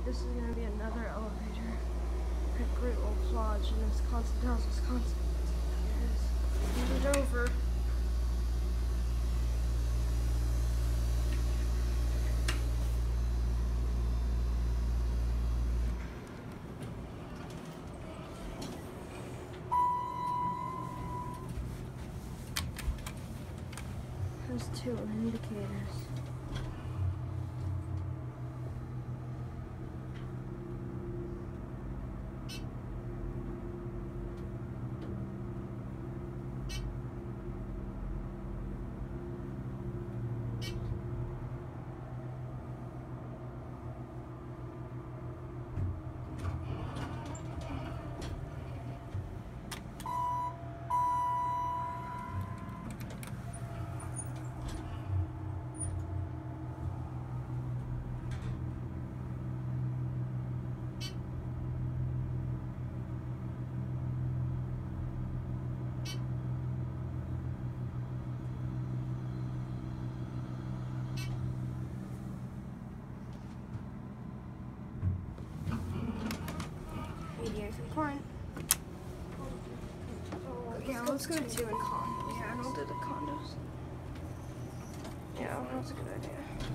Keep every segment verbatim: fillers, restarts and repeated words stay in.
Alright, this is going to be another elevator at Great Wolf Lodge in Wisconsin Dells, Wisconsin. Here it is. Move it over. There's two indicators. eighty-eight point. Okay, let's go to two and con. Yeah, and I'll do the condos. Yeah, that's a good idea.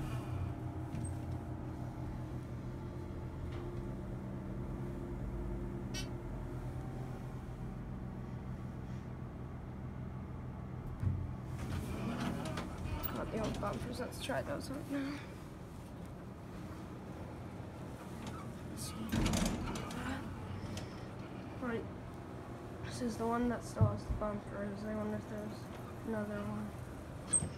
Got the old bumpers. Let's try those out now. Right, this is the one that still has the bumpers. I wonder if there's another one.